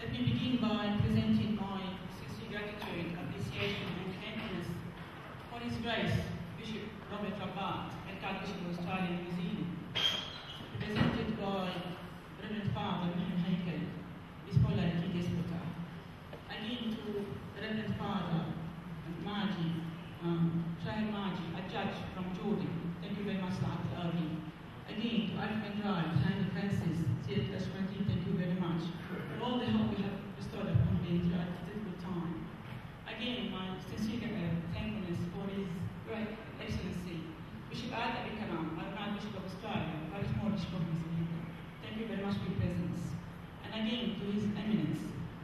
Let me begin by presenting my sincere gratitude, appreciation, and thankfulness for His Grace, Bishop Robert Rabat, and Archbishop of Australia and New Zealand, represented by Reverend Father William Hakel, His Polarity Despota. Again to Reverend Father Maji, Shahid Maji, a judge from Jordan. Thank you very much, Dr. Irving. Again to African Drive, Shahid Francis, Syed Ashwanti, thank you very much for all the help we have bestowed upon me throughout this difficult time. Again, my sincere thankfulness for His Great Excellency, Bishop Adam Karam, Maranatha Bishop of Australia, Parish Bishop of New Zealand. Thank you very much for your presence. And again to His Eminence,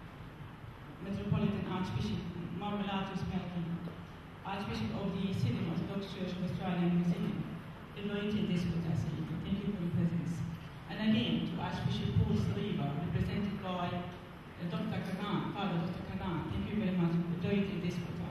Metropolitan Archbishop Marmelatus Melkin, Archbishop of the Syrian Orthodox Church of Australia and New Zealand, anointed Despota. Thank you for your presence. And again to Archbishop Paul Saliba, represented by Dr. Kanan, Father Dr. Kanan. Thank you very much, anointed Despota.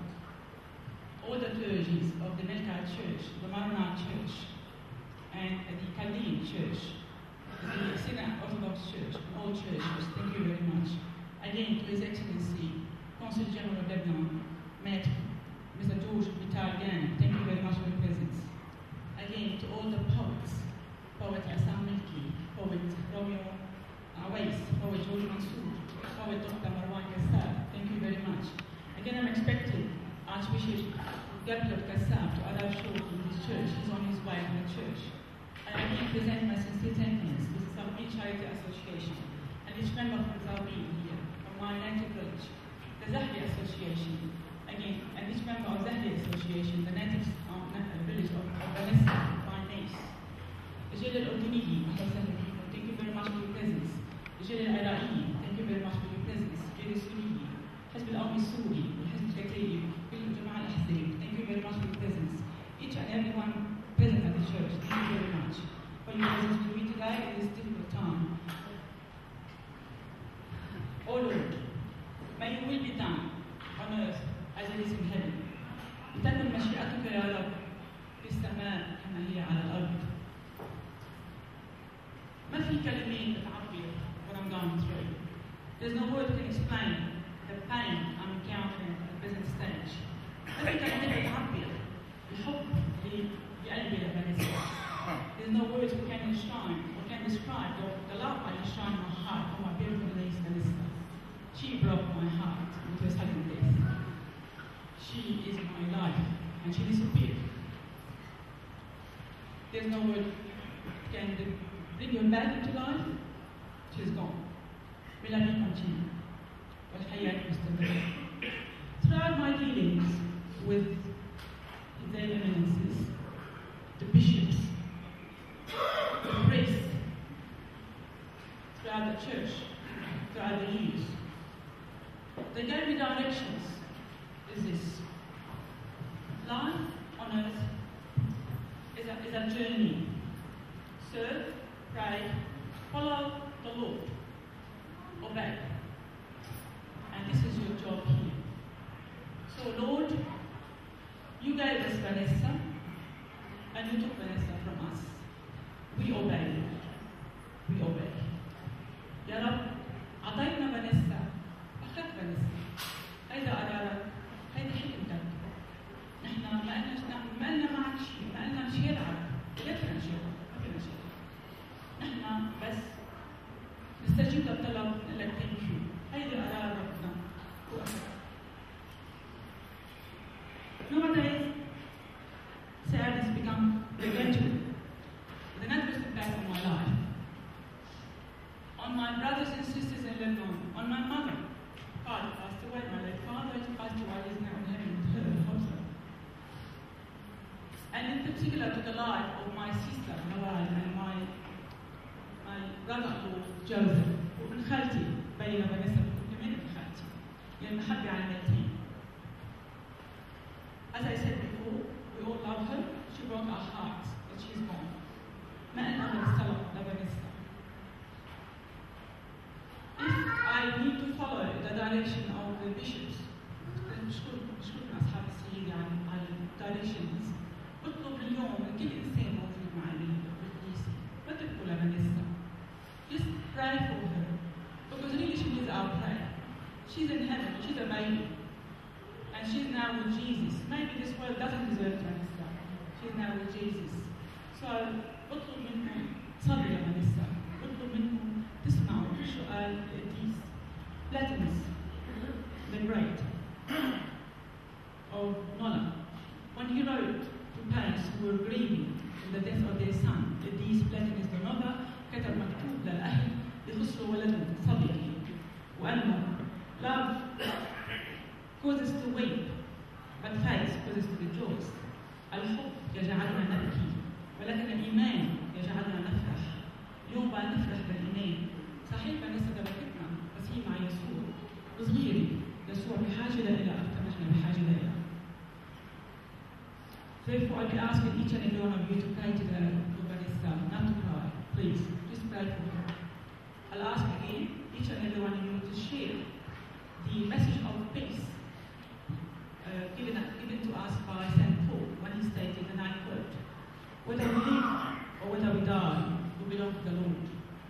All the clergies of the Melkite Church, the Maranatha Church, and the Chaldean Church, the Syrian Orthodox Church, all churches, thank you very much. Again to His Excellency, Consul General of Lebanon, Maître Mr. George Vital-Gan, thank you very much for your presence. Again to all the poets, Poet Assam Milki, Poet Romeo Awais, Poet George Mansour, Poet Dr. Marwan Kassab, thank you very much. Again, I'm expecting Archbishop Gabriel Kassab to arrive shortly in his church. He's on his way to the church. And I again present my sincere thankfulness to the Salmin Charity Association and each member from Salmin here, from my native village, the Zahdi Association, again, and each member of Zahdi Association, the native village of Vanessa, my niece. The Jalil Ordinigi, thank you very much for your presence. The Jalil Arai, thank you very much for your presence. Jalil Sunigi, Hizb al-Awmi Suri, Hizb al-Khatib, Bil Jamal al-Ahzib, thank you very much for your presence. Each and everyone present at the church, thank you very much for your presence with me today in this difficult time. O Lord, may your will be done on earth as it is in heaven. لتكن مشيئتك يا رب في السماء كما هي على الأرض. ما في كلمات بتعبر what I'm going through. There's no word can explain the pain I'm encountering at the present stage. ما في كلمات بتعبر الحب اللي بقلبي لفانيسا. There's no words we can enshrine or can describe the love I enshrine in my heart for my beautiful niece Vanessa. She broke my heart into a sudden death. She is my life, and she disappeared. There's no word can bring her back into life. She's gone. Mais la vie continue. والحياة مستمرة. Throughout my dealings with their eminences, the bishops, the priests, throughout the church, throughout the years, they gave me directions. Is this life on earth is a journey. Serve, pray, follow the Lord, obey. And this is your job here. So Lord, you gave us Vanessa, and you took Vanessa from us. We obey. We obey. Ya Rab, أعطيتنا فانيسا، أخذت فانيسا. هيدا قرارك، هيدا حكمتك. نحن ما لنا معك شيء، ما لنا نشيرعك، لا فينا نشيرعك، ما فينا نشيرعك. نحن بس نستجيب للطلب نقول لك ثانك يو. هيدا قرار ربنا وأخذت. Nowadays, sadness become regretful with an adverse impact on my life, on my brothers and sisters in Lebanon, on my mother. God passed away, my late father passed away, is now in heaven with her, I hope so. And in particular to the life of my sister, Nawal, and my brother-in-law, Joseph, ومن خالتي بين فانيسا وكمان من خالتي، لأن محبي على الميتين. As I said before, we all love her. She broke our hearts, but she's gone. ما أنا أقدر لفانيسا. If I need to follow the direction of the bishops, شكرا أصحاب السيدة على directions. اطلب اليوم من كل إنسان موجود معي بالكنيسة، ما تبكوا لفانيسا. Just pray for her, because really she needs our prayer. She's in heaven, she's a baby. And she's now with Jesus. Maybe this world doesn't deserve Vanessa. She's now with Jesus. So اطلب منكم صلوا يا فانيسا، اطلب منكم تسمعوا سؤال القديس Platonus, the great, of Nola. When he wrote to parents who were grieving the death of their son, القديس Platonus the Nola كتب مكتوب للأهل يخصوا ولدهم صبي وقال له love causes to weep, but faith causes to rejoice. الحب يجعلنا نبكي، ولكن الإيمان يجعلنا نفرح. اليوم بقى نفرح بالإيمان. صحيح فانيسا بكتنا بس هي مع يسوع صغيرة. يسوع بحاجة لها أكثر نحن بحاجة لها. Therefore, I'll be asking each and every one of you to pray to Vanessa, not to cry. Please, just pray for her. I'll ask again each and every one of you to share the message of peace given to us by St. Paul when he stated, and I quote, whether we live or whether we die, we belong to the Lord.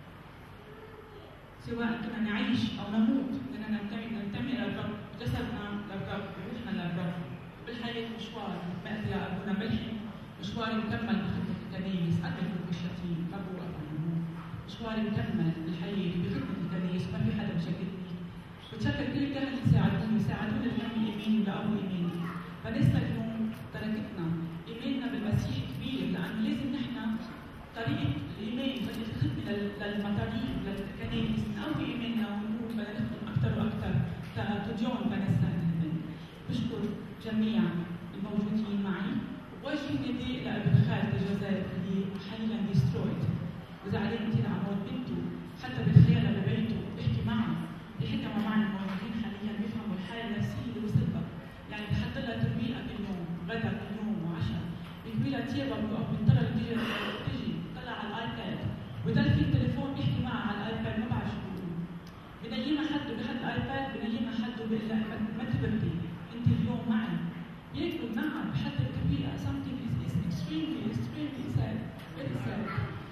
سواء كنا نعيش أو نموت، لأننا ننتمي للرب، جسدنا للرب، روحنا للرب. بالحياة مشوار مأتي يا أبونا ملحم، مشوار مكمل بخدمة الكنيس، أدرك بالشتيم، مبروء النمو. مشوار مكمل بالحياة بخدمة الكنيس، ما في حدا بشكلني. بتشكل كل الكهنة يساعدوني لنمي إيماني لأبو إيماني. فنسأل اليوم تركتنا إيماننا بالمسيح كبير، لأن لازم نحن طريقة الإيمان بدنا تخدمنا للمطاريف للكنائس نقوي إيماننا ونقول بدنا نخدم أكثر وأكثر تجون فنسأل الهدن. بشكر جميع الموجودين معي ووجه نداء لابن خالد الجزائر اللي حاليا ديسترويد وزعلان كثير على موت بنته، حتى بتخيلها ببيته بحكي معها بحكي مع الموجودين حاليا بيفهموا الحاله النفسيه اللي وصلها، يعني بحط لها ترويقه كل يوم، غدا كل يوم وعشاء، بيكوي لها تيابها بتوقف بنطلع تجي تطلع على الايباد ويضل في التليفون بيحكي معها على الايباد ما بعرف شو بيقول. بنيمها حد بحد الايباد بنيمها حد وبقول لها ما تبردي انت اليوم معي. ياكل معها بحتى الكبيرة something is extremely sad, very sad.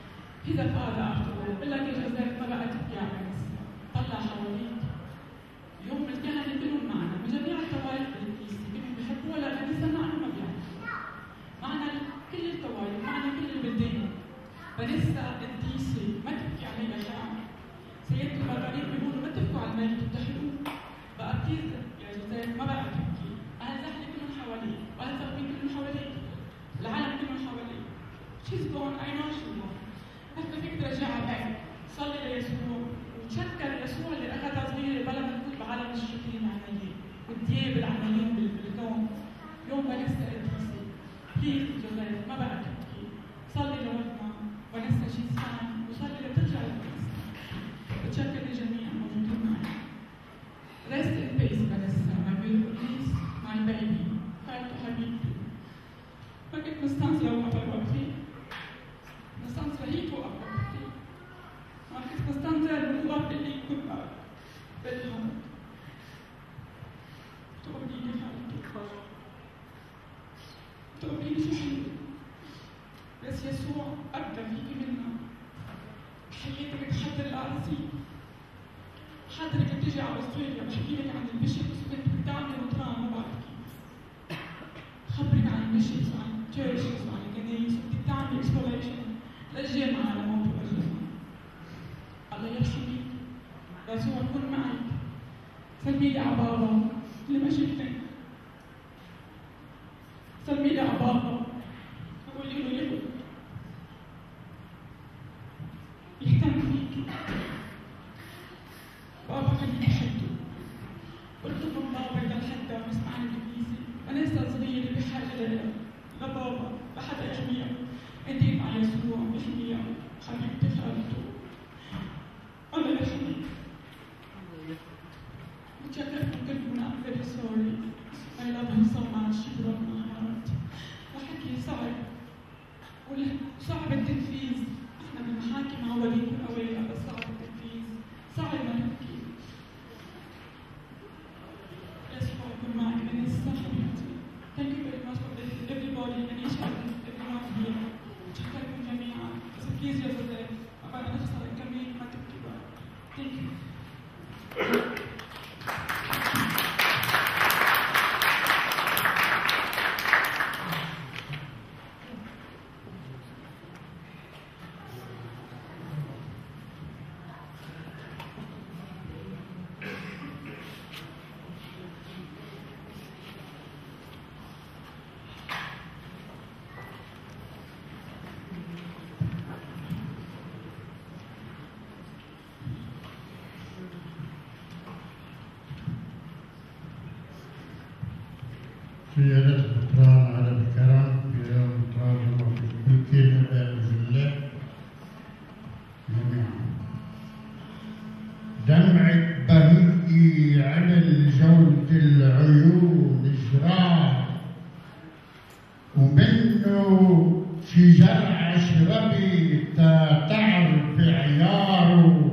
إذا فاض after بقول لك يا جزائر ما بقى تبكي على نفسها، طلع حواليك. اليوم الكهنة كلهم معنا من جميع الطوائف الكنيسة، كلهم بيحبوها للكنيسة معنا ما بيعرفوا. معنا كل الطوائف، معنا كل البلدان. فنسا القديسة ما تبكي عليها يا سيدة البطاريق بيقولوا ما تبكوا على الميت بتحلوه. بقى بتيزة يا جزائر ما بقى تبكي. أهل زحلة كلهم حواليك، وأهل ثقفين كلهم حواليك، العالم كلهم حواليك. She's gone, I know she's gone. نحن فيك ترجعها باك، صلي ليسوع وتشكر يسوع اللي أخذها صغيرة بلا ما تفوت بعالم الشريرين العنايين والدياب العنايين بالكون. يوم فانيسا قديسة، بليز جزائر ما بقى تبكي، صلي لوطنها فانيسا she's fine وصلي لترجع للكنيسة. بتشكر الجميع الموجودين معي. Rest in peace Vanessa, my beautiful niece. My baby, خالته حبيبتي. ما كنت مستنصرة وقت وقتي، مستنصرة هي توقف وقتي. ما كنت مستنصرة بالوقت اللي يكون بالحرب. تقوليلي حالتي، تقوليلي شو حلو. بس يسوع أبدى فيكي منها. حياتك تحضر الأرضي. حضرتك بتيجي على استراليا بحكي لك عن البيشبس وكنت بتعمل وترام ما بعرف كيف. خبرك عن البيشبس وعن التشيرشز وعن الكنايس وكنت بتعمل اكسبلوريشن للجامعة لموت الجامعة. الله يرحمك. يسوع يكون معك. سلمي لي على بابا اللي ما شفتك. سلمي لي على بابا وقولي له يهتم فيك. بابا كان بيحبه. قلت له بابا إذا حدا بيسمعني بالإنجليزي، أنا لسه صغيرة بحاجة لبابا، لحدا يحميها. أنت مع يسوع يحميها، حبيبتي خالته. الله يرحمك. متشكرة كلكم. I'm very sorry. I love him so much. She broke my heart. وحكي صعب وصعب التنفيذ. إحنا بنحاكي مع ولي أوائل بس صعب التنفيذ. صعب ما نحكي. Thank you very much for everybody and each and everyone here. شكركم جميعا. بس بليز يا زلمة أبغى نخسر الكمين ما تبكي بقى. Thank you. سيادة الدكتوراه على الكرم في الدكتوراه في كل بإذن الله جميعا. دمعة بهيجي عمل جودة العيون جراح، ومنه شجر عشربي تعرف عياره،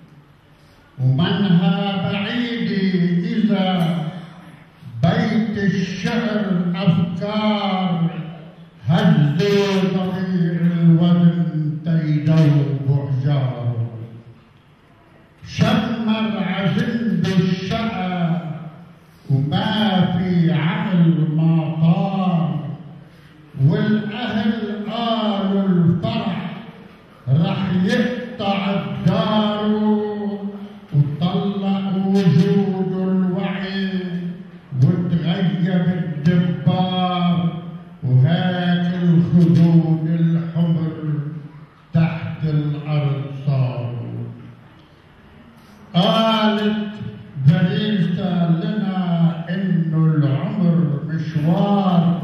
ومنها بعيدة إذا بيت الشعر أفكار هزوا ضريع الوزن تيدوب حجاره، شمر عزند الشقى وما في عقل ما طار، والأهل قالوا الفرح رح يقطع بداره، وطلق وجود الوعي وتغيب الدبار، وهاك الخدود الحمر تحت الأرض صاروا. قالت فريسة لنا إنه العمر مشوار،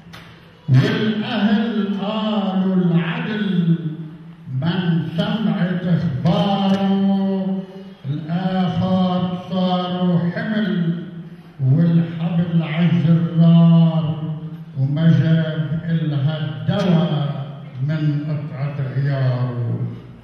والأهل قالوا العدل من سمعت إخباره، الآخر صاروا حمل والحبل عالزرار، وما جاب إلها الدواء من قطعة غياره.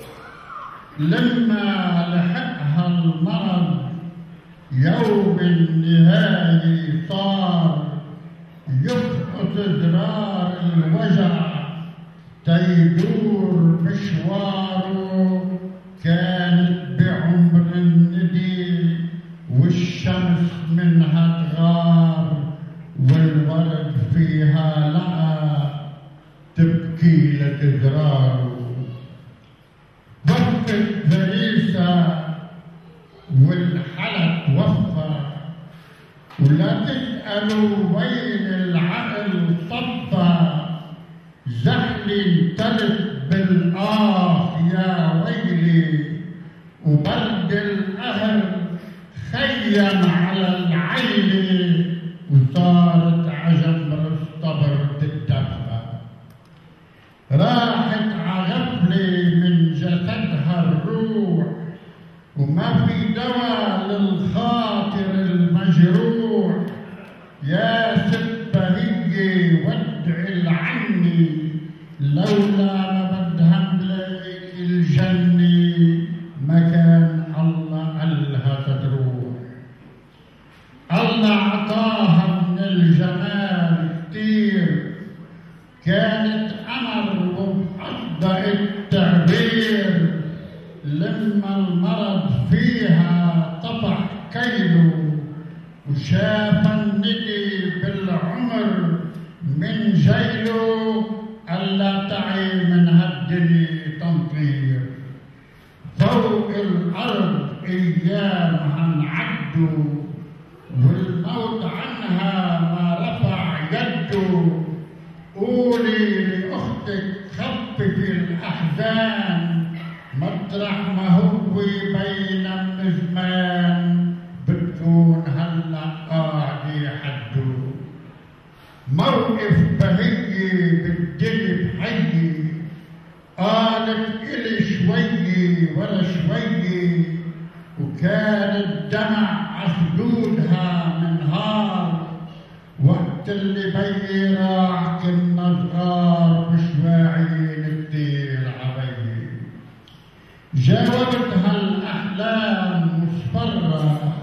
لما لحقها المرض يوم النهاية صار يفقد زرار الوجع تيدور مشواره، كانت بعمر الندي والشمس منها تغار، والورد فيها لقى تبكي لتزراره. وقفت فريسة والحلق وفى، ولا تسألوا وين العقل صفى، زحلي انتلت بالآه يا ويلي، وبرد الأهل خيم على العيلة، وصارت عجمر الصبر تتدفى. راحت عغفلة من جسدها الروح، وما في دواء للخاطر المجروح. يا ست بهية وادعي عني، لولا ما بدها ملاقي الجنة مكان الله قالها تروح. الله عطاها من الجمال كتير، كانت قمر وبأصدق التعبير، لما المرض فيها طفح كيله، وشاف الندي بالعمر من جيله، ألا تعي من هالدنيا تنطير. فوق الأرض أيامها انعدوا، والموت عنها ما رفع يده. قولي لأختك خففي الأحزان، مطرح ما هو بين من زمان، بتكون هلا قاعدة حده. موقف بهية بالدنيا بحية، قالت إلي شوية ولا شوية، وكان الدمع عخدودها من نهار. وقت اللي بي راح كنا صغار مش واعيين كتير عبية. جاوبتها الأحلام مصفرة،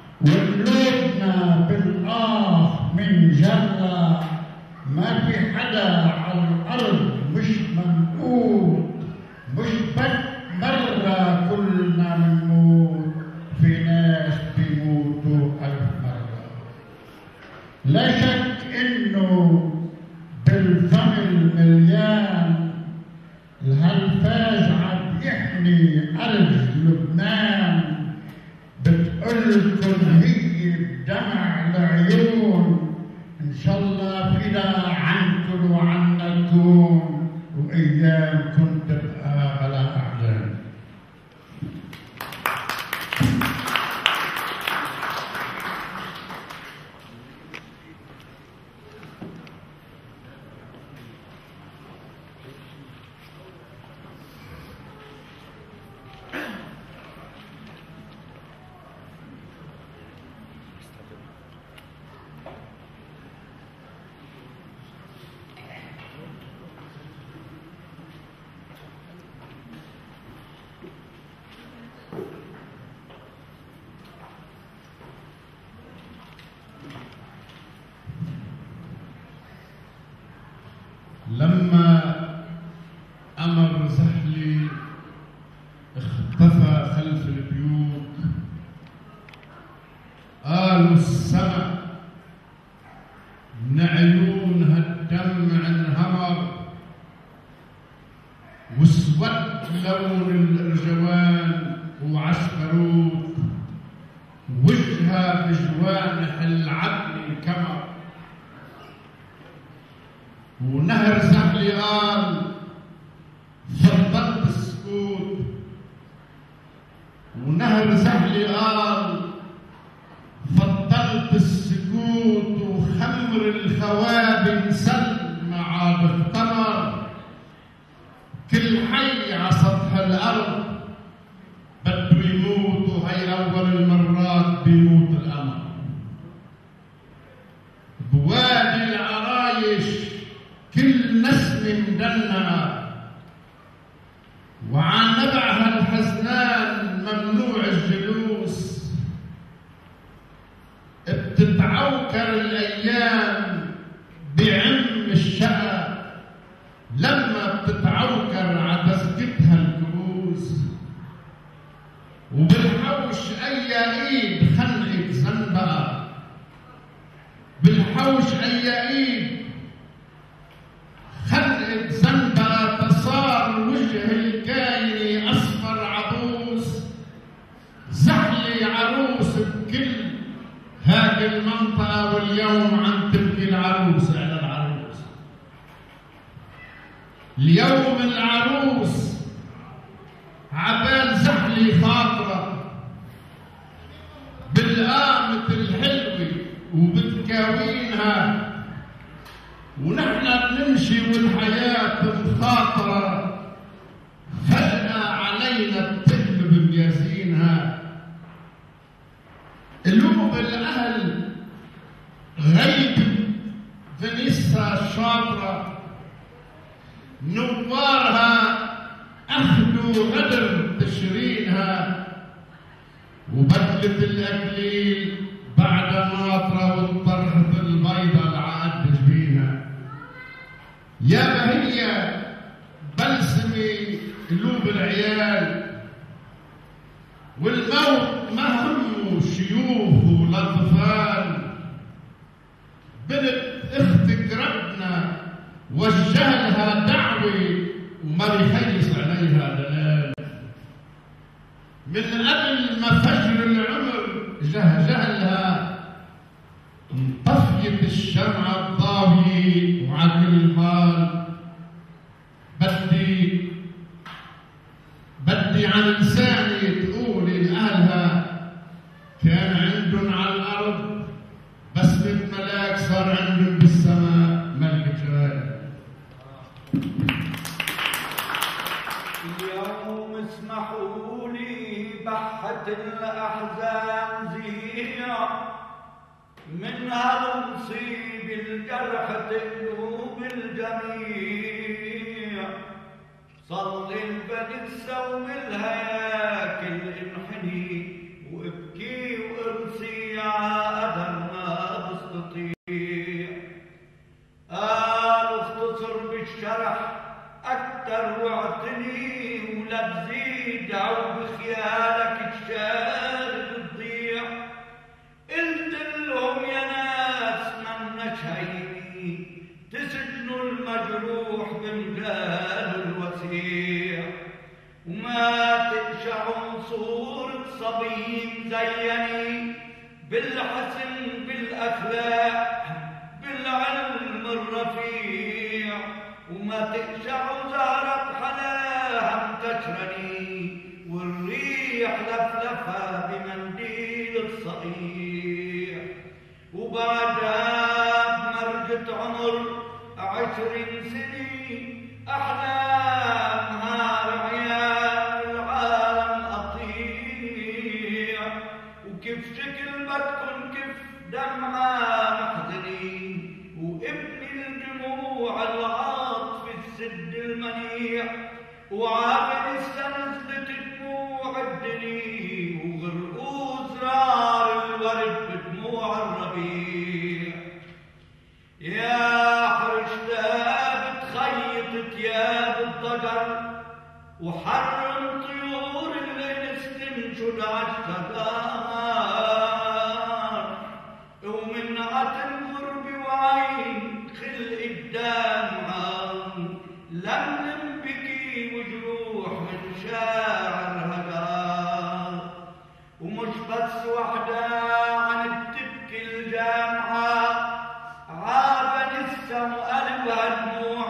وقلوبنا بالآه من جرة. ما في حدا على الأرض مش منقود، مش بس مرة كلنا منموت، في ناس بيموتوا 1000 مرة. لا شك إنه بالفم المليان الهالفاجعة بيحمي أرض لبنان. بتقلكم هي بدمع العيون، إن شاء الله فدا عنكم وعنكم، وأيامكم تبقى بلا أحزان. في البيوت، قالوا السما من عيونها الدمع انهمر، واسود لون الارجوان وعشقروت، وجهها بجوانح العدل انكمر. ونهر زهلي قال فضلت السكوت، ونهر زهلي قال فضلت السكوت، وخمر الخواب انسل ما عاد اختمر. كل حي على سطح الارض بده يموت، وهي اول المرات بيموت القمر. بوادي العرايش كل نسمة مدنعة، وعن نبعها الحزنان ممنوع الجلوس. بتتعوكر الأيام بعم الشقا، لما بتتعوكر عدسكتها الكؤوس. وبالحوش أي إيد خنقت زنبقة، بالحوش أي إيد خلقت زنبقة. تصار وجه الكاين أصفر عبوس، زحلي عروس بكل هذه المنطقة، واليوم عم تبكي العروس على العروس. اليوم العروس عبال زحلي خاطرة بالقامة الحلوة وبتكاوينها، ونحن بنمشي والحياة مخاطرة، فجأة علينا بتقلب ميازينها. قلوب الأهل غيب فينيسا الشاطرة، نوارها أخدوا غدر تشرينها. وبدلة الأكليل بعد ناطرة، والطرحة البيضة العاد جبينها. يا بهية بلسمي قلوب العيال، والموت ما همه شيوخ والأطفال. بنت اختك ربنا وجه لها دعوة، وما بيخيس عليها دلال. من قبل ما فجر العمر جهلها، انطفيت الشمعة الضاوية وعقل المال. بدي عن لساني تقولي لأهلها، كان عندن على الأرض بسمة ملاك، صار عندن بالسماء ملك جلال. اليوم اسمحوا لي بحت الأحزان زينة، من هالمصيب الجرح تقلوب الجميع. صلي البدء سوم الهياكل انحني، وابكي وارسي عقدر ما بستطيع. قال اختصر بالشرح اكتر واعتني، ولا تزيد او بخيالك الشارد تضيع. قلت لهم يا ناس منا شهيني، تسجنوا المجروح بمجال الوسيع. وما تقشعوا صورة صبي مزيني، بالحسن بالاخلاق بالعلم الرفيع. وما تقشعوا زهرة حلاها مكشرني، والريح لفلفها بمنديل الصقيع. وبعدها بمرجة عمر 20 سنة، أحلامها رعيان العالم أطيع. وكيف شكل بدكن كيف دمعة محزني، وابني الدموع العاطف السد المنيع. وعامل السنة نزلت دموع الدنيا، وغرقوا زرار الورد بدموع الربيع. يا حرشتها بتخيط تياب الضجر، وحرم طيور الانس تنشر تنشد عالشجار ومن عتنظر بوعين خلق الدمعة لملم بكي وجروح من شاعر هجار ومش بس وحدة عن تبكي الجامعة عابا لسه وقلبها دموع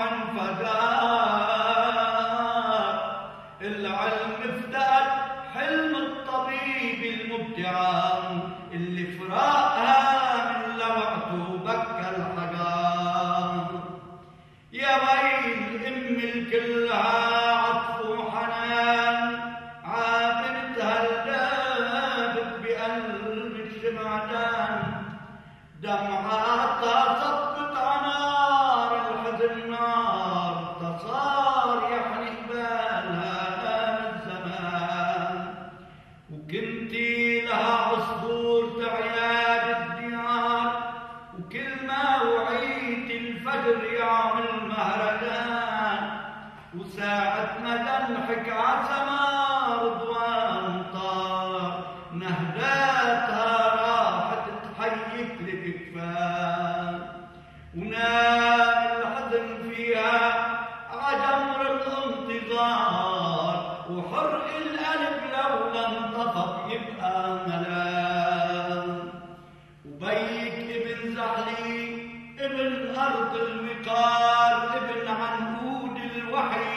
انفجار العلم افتقد حلم الطبيب المبدع اللي فراقها من لوعته بكى الحجار يا ويل ام الكلها عطف وحنان عابرتها الدابت بقلب الشمعدان دمعاتها صبت عنار الحزن نار تصار يحرق بالها الزمان وكنتي لها عصفور تعياد الديار وكل ما وعيت الفجر يعمل مهرجان وساعة ما تنحك عسما رضوان طار نهداتها راحت تحيك لك كفان ونام الحزن فيها عجمر الانتظار وحرق القلب لولا انطفت يبقى ملام وبيك ابن زحلي ابن ارض الوقار ابن عنقود الوحي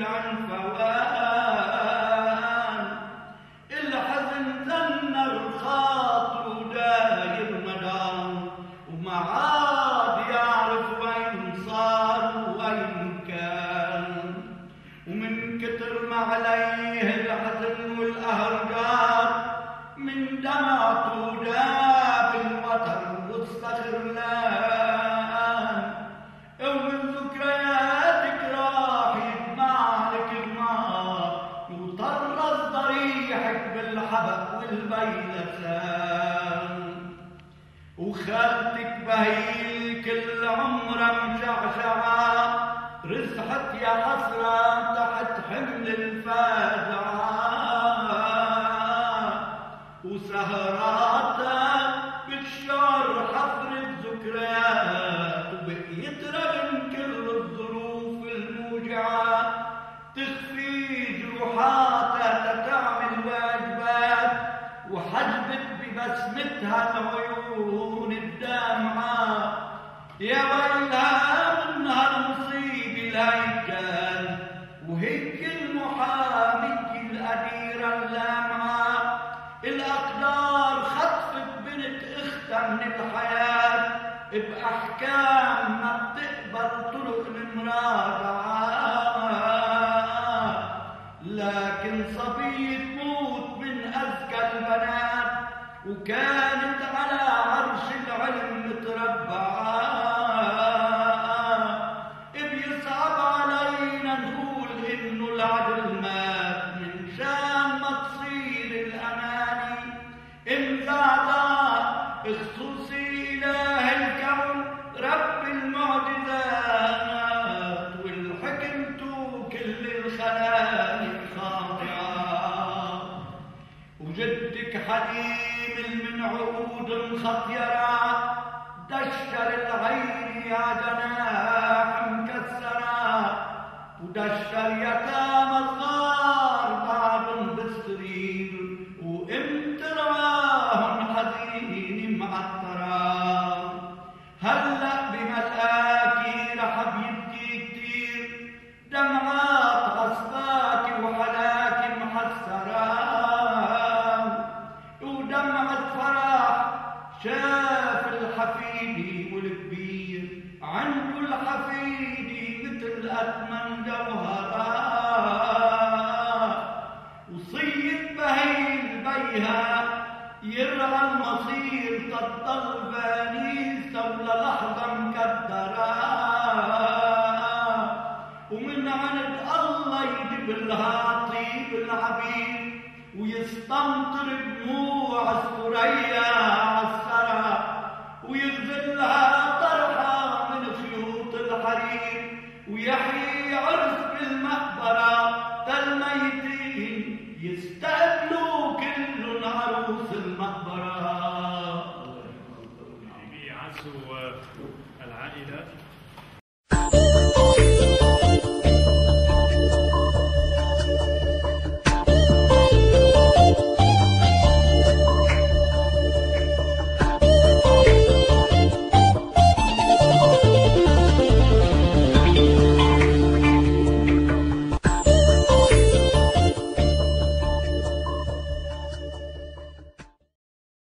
والعنفوان الحزن ذنر خاطر وداير مدار وما عاد يعرف وين صار وين كان ومن كتر ما عليه الحزن والأهرجار من دمعته داب الوتر واستغرلان ومن ذكرياتك راح يجمع لك النار وطرز ضريحك بالحبق والبيلسان وخالتك بهيل كل عمرها مشعشعة رزحت يا حسرة تحت حمل الفاجعة وسهراتها بتشعر حفرة ذكريات وبقيت رغم كل الظروف الموجعة تخفي جروحاتها تتعمل واجبات وحجبت ببسمتها العيون الدامعة يا ويلها منها المصيبة لا يتجال وهيك المحامية القديرة اللامعة الأقدار خطفت بنت اختها من الحياة بأحكام ما بتقبل طرق المراجعة لكن صبية تموت من أذكى البنات وكانت على عرش العلم متربعة بيصعب علينا نقول إنه العدل مات من شان ما تصير الأماني امزعزع خصوصي إله الكون رب المعجزات والحكمته كل الخلائق خاضعة وجدك حليم من عقود خطيرة دشر العين يا جناح مكسرة ودشر يتامى الغار بعد بالسرير وامت رواهم حزين معطرة هلأ بملقاكي رح بيبكي كتير دمعات غصباكي وحلاكي محسرة ودمعة فرح شاف الحفيدي والكبير عنده الحفيدي مثل أثمن جوهرة وصية بهيل بيها يرعى المصير تضل بانيسة ولا لحظة مكدرة ومن عند الله يجيب لها طيب العبيد ويستمطر دموع الثريا عالثرى ويغزلها طرحة من خيوط الحرير ويحيي